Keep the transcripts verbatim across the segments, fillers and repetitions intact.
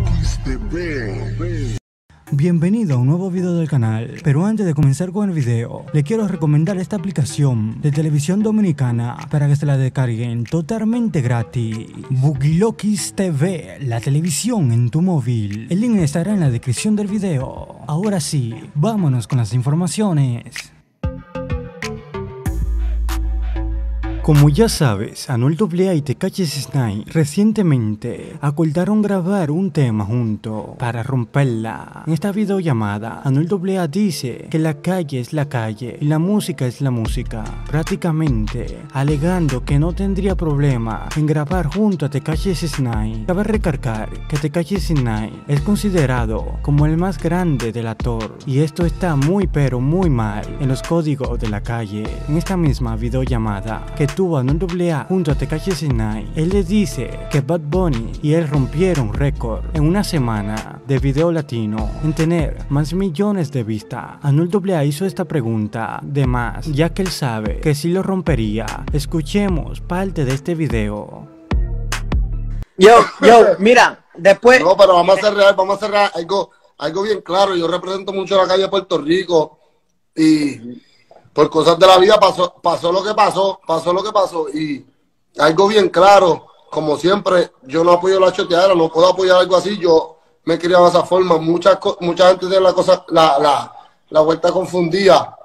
Bienvenido a un nuevo video del canal, pero antes de comenzar con el video, le quiero recomendar esta aplicación de televisión dominicana para que se la descarguen totalmente gratis. Boogielocks T V, la televisión en tu móvil. El link estará en la descripción del video. Ahora sí, vámonos con las informaciones. Como ya sabes, Anuel doble A y Tekashi six nine recientemente acordaron grabar un tema juntos para romperla. En esta videollamada, Anuel doble A dice que la calle es la calle y la música es la música, prácticamente alegando que no tendría problema en grabar junto a Tekashi six nine. Cabe recalcar que Tekashi six nine es considerado como el más grande del actor y esto está muy pero muy mal en los códigos de la calle. En esta misma videollamada que tuvo a Anuel doble A junto a Tekashi six nine, él le dice que Bad Bunny y él rompieron récord en una semana de video latino en tener más millones de vistas. Anuel doble A hizo esta pregunta de más, ya que él sabe que sí lo rompería. Escuchemos parte de este video. Yo, yo, mira, después... No, pero vamos a ser real, vamos a cerrar algo, algo bien claro. Yo represento mucho la calle de Puerto Rico y... por cosas de la vida pasó, pasó lo que pasó, pasó lo que pasó y algo bien claro, como siempre, yo no apoyo la choteadera, no puedo apoyar algo así, yo me crié de esa forma, mucha, mucha gente tiene la cosa, la, la, la vuelta confundida.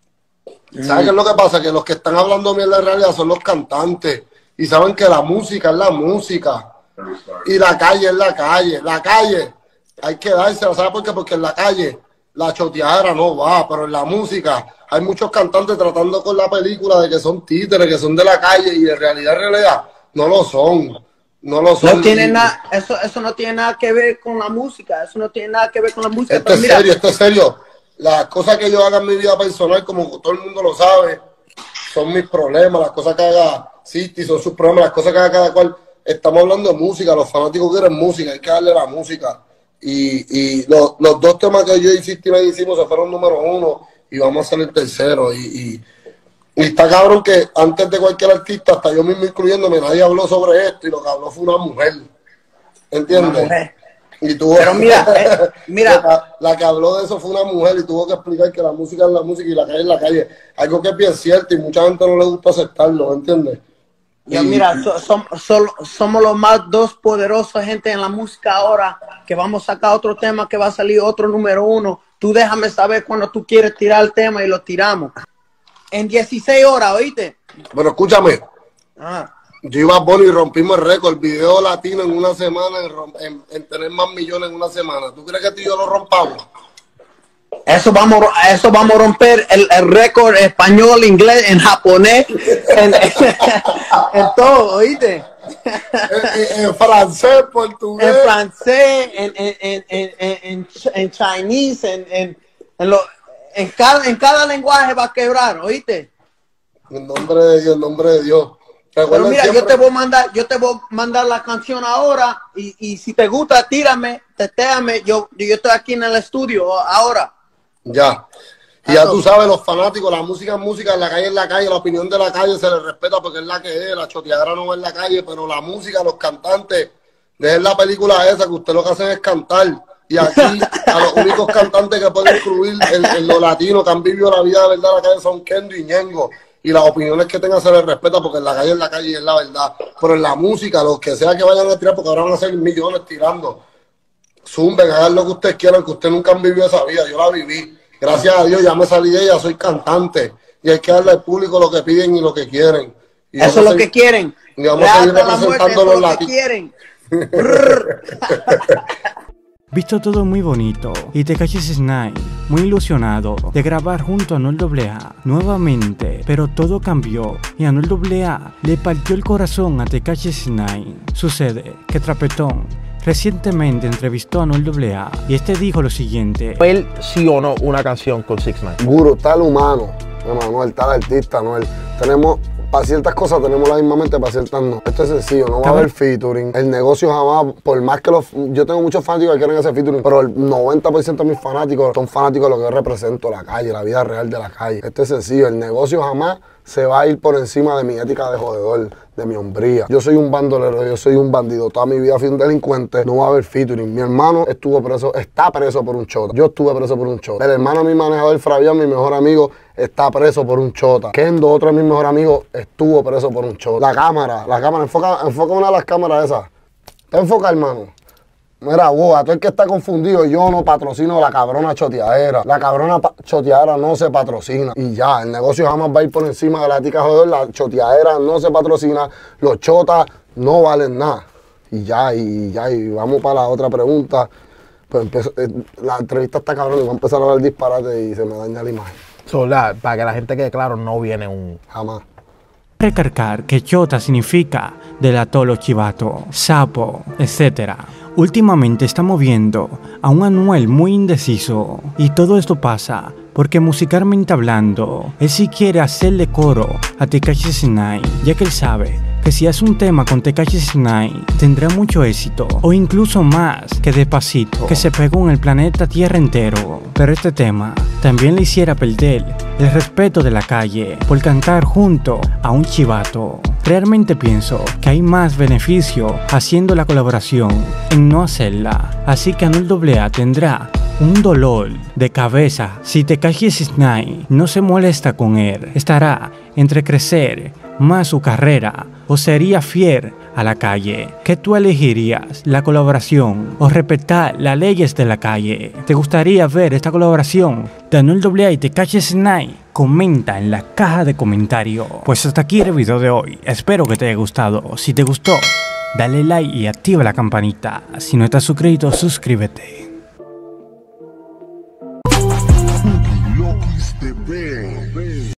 Mm. ¿Sabes qué es lo que pasa? Que los que están hablando mierda en realidad son los cantantes y saben que la música es la música y la calle es la calle, la calle hay que dársela, ¿sabes por qué? Porque en la calle la choteadera no va, pero en la música hay muchos cantantes tratando con la película de que son títeres, que son de la calle y en realidad, en realidad, no lo son. No lo son. No tiene nada, eso, eso no tiene nada que ver con la música, eso no tiene nada que ver con la música. Esto es mira, serio, esto es serio. Las cosas que yo haga en mi vida personal, como todo el mundo lo sabe, son mis problemas. Las cosas que haga Sisti son sus problemas, las cosas que haga cada cual. Estamos hablando de música, los fanáticos quieren música, hay que darle la música. Y, y los, los dos temas que yo y Sisti me hicimos se fueron número uno. Y vamos a ser el tercero. Y, y, y está cabrón que antes de cualquier artista, hasta yo mismo incluyéndome, nadie habló sobre esto y lo que habló fue una mujer. ¿Entiendes? Una mujer. Y tuvo, Pero mira, eh, mira. La, la que habló de eso fue una mujer y tuvo que explicar que la música es la música y la calle es la calle. Algo que es bien cierto y mucha gente no le gusta aceptarlo, ¿entiendes? Ya, mira, so, so, so, somos los más dos poderosos gente en la música ahora, que vamos a sacar otro tema que va a salir otro número uno. Tú déjame saber cuando tú quieres tirar el tema y lo tiramos. En dieciséis horas, ¿oíste? Bueno, escúchame. Ah. Yo iba a Bonnie y rompimos el récord. Video latino en una semana, en, en, en tener más millones en una semana. ¿Tú crees que tú y yo lo rompamos? Eso vamos, eso vamos a romper el, el récord español, inglés, en japonés, en, en, en todo, ¿oíste? En, en francés, portugués. En francés, en, en, en, en, en, en chinese, en, en, en, lo, en, cada, en cada lenguaje va a quebrar, ¿oíste? En nombre de Dios, en nombre de Dios. Pero mira, siempre... yo te voy a mandar, yo te voy a mandar la canción ahora y, y si te gusta, tírame, tetéame, yo, yo estoy aquí en el estudio ahora. Ya. Y ya tú sabes, los fanáticos, la música es música, la calle es la calle, la opinión de la calle se le respeta porque es la que es, la choteadera no es la calle, pero la música, los cantantes, dejen la película esa que usted lo que hacen es cantar. Y aquí a los únicos cantantes que pueden incluir en, en los latinos que han vivido la vida de verdad en la calle son Kendo y Ñengo. Y las opiniones que tengan se les respeta porque en la calle es la calle y es la verdad. Pero en la música, los que sea que vayan a tirar, porque ahora van a ser millones tirando. Zumben, hagan lo que ustedes quieran, que ustedes nunca han vivido esa vida. Yo la viví. Gracias a Dios ya me salí de ella, soy cantante. Y hay que darle al público lo que piden y lo que quieren. Y eso es lo que quieren. Y vamos a seguir representando los latinos. Visto todo muy bonito y Tekashi six nine muy ilusionado de grabar junto a Anuel doble A nuevamente, pero todo cambió y Anuel doble A le partió el corazón a Tekashi six nine. Sucede que Trapetón recientemente entrevistó a Anuel doble A y este dijo lo siguiente: ¿Él sí o no una canción con six nine? Guru, tal humano, Anuel, tal artista, Anuel. Tenemos, para ciertas cosas tenemos la misma mente, para ciertas no. Esto es sencillo, no va a haber featuring. El negocio jamás, por más que los... Yo tengo muchos fanáticos que quieren hacer featuring, pero el noventa por ciento de mis fanáticos son fanáticos de lo que yo represento, la calle, la vida real de la calle. Esto es sencillo, el negocio jamás se va a ir por encima de mi ética de jodedor, de mi hombría. Yo soy un bandolero, yo soy un bandido. Toda mi vida fui un delincuente, no va a haber featuring. Mi hermano estuvo preso, está preso por un chota. Yo estuve preso por un chota. El hermano de mi manejador, Fabián, mi mejor amigo, está preso por un chota. Kendo, otro de mis mejores amigos, estuvo preso por un chota. La cámara, la cámara, enfoca, enfoca una de las cámaras esas. ¿Te enfoca, hermano? Mira, wow, a todo el que está confundido, yo no patrocino la cabrona choteadera. La cabrona choteadera no se patrocina. Y ya, el negocio jamás va a ir por encima de la ética joder. La choteadera no se patrocina. Los chotas no valen nada. Y ya, y ya, y vamos para la otra pregunta. Pues empezó, eh, la entrevista está cabrón y va a empezar a hablar disparate y se me daña la imagen. So, la, para que la gente quede claro, no viene un... Jamás. Recargar que chota significa delatolo chivato, sapo, etcétera. Últimamente estamos viendo a un Anuel muy indeciso y todo esto pasa porque musicalmente hablando, él sí quiere hacerle coro a Tekashi sesenta y nueve, ya que él sabe que si hace un tema con Tekashi sesenta y nueve tendrá mucho éxito o incluso más que Despacito, que se pegó en el planeta Tierra entero. Pero este tema también le hiciera perder el respeto de la calle por cantar junto a un chivato. Realmente pienso que hay más beneficio haciendo la colaboración en no hacerla, así que Anuel A A tendrá un dolor de cabeza si Tekashi sesenta y nueve no se molesta con él. Estará entre crecer más su carrera o sería fiel a la calle. ¿Qué tú elegirías? ¿La colaboración o respetar las leyes de la calle? ¿Te gustaría ver esta colaboración de Anuel A A y Tekashi sesenta y nueve? Comenta en la caja de comentarios. Pues hasta aquí el video de hoy. Espero que te haya gustado. Si te gustó, dale like y activa la campanita. Si no estás suscrito, suscríbete.